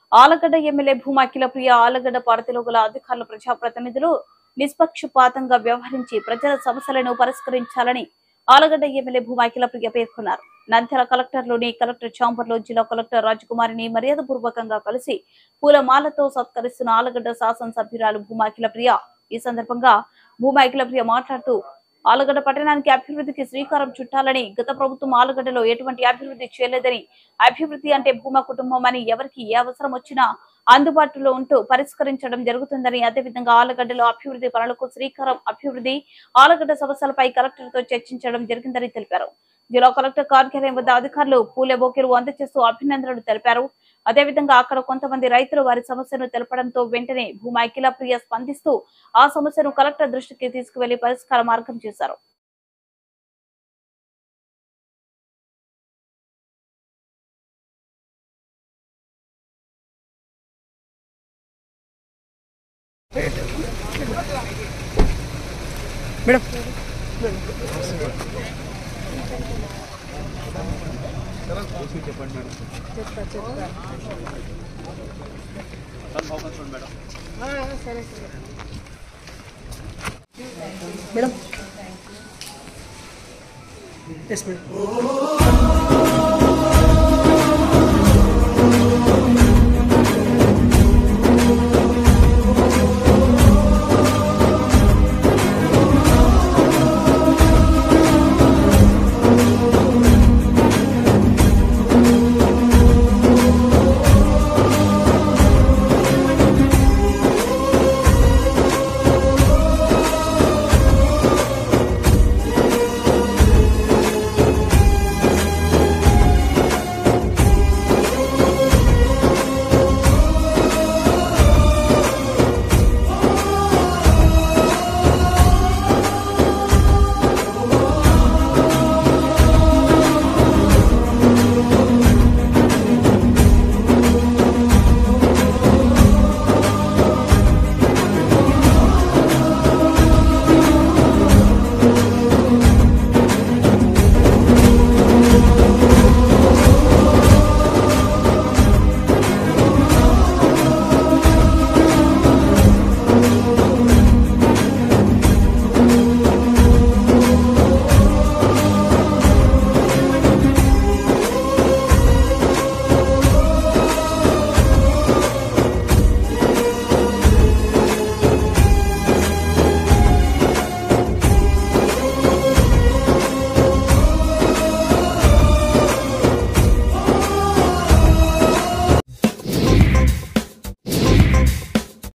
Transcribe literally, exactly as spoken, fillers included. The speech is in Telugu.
ఆలగడ్డ ఎమ్మెల్యే భూమా అఖిలప్రియ ఆలగడ్డ పార్టీలో గల అధికారులు ప్రజాప్రతినిధులు నిష్పక్షపాతంగా వ్యవహరించి ప్రజల సమస్యలను పరిష్కరించాలని ఆలగడ్డ ఎమ్మెల్యే భూమా అఖిలప్రియ పేర్కొన్నారు. నంద్యాల కలెక్టర్లోని కలెక్టర్ ఛాంబర్ లో జిల్లా కలెక్టర్ రాజకుమారిని మర్యాదపూర్వకంగా కలిసి పూలమాలతో సత్కరిస్తున్న ఆలగడ్డ శాసనసభ్యురాలు భూమా అఖిలప్రియ. ఈ సందర్భంగా భూమా అఖిలప్రియ మాట్లాడుతూ ఆలగడ్డ పట్టణానికి అభివృద్ధికి శ్రీకారం చుట్టాలని, గత ప్రభుత్వం ఆలగడ్డలో ఎటువంటి అభివృద్ధి చేయలేదని, అభివృద్ధి అంటే భూమా కుటుంబం అని ఎవరికి ఏ అవసరం వచ్చినా అందుబాటులో ఉంటూ పరిష్కరించడం జరుగుతుందని, అదేవిధంగా ఆలగడ్డలో అభివృద్ధి పనులకు శ్రీకారం అభివృద్ధి ఆలగడ్డ సమస్యలపై కలెక్టర్ తో చర్చించడం జరిగిందని తెలిపారు. జిల్లా కలెక్టర్ కార్యాలయం వద్ద అధికారులు పూలే బొకేలు అందజేస్తూ అభినందనలు తెలిపారు. అదేవిధంగా అక్కడ కొంతమంది రైతులు వారి సమస్యను తెలపడంతో వెంటనే భూమా అఖిలప్రియ స్పందిస్తూ ఆ సమస్యను కలెక్టర్ దృష్టికి తీసుకువెళ్లి పరిష్కార మార్గం చేశారు. మేడం చెప్పండి మేడం. చెప్తా చెప్తా సరే సరే మేడం. Yes madam.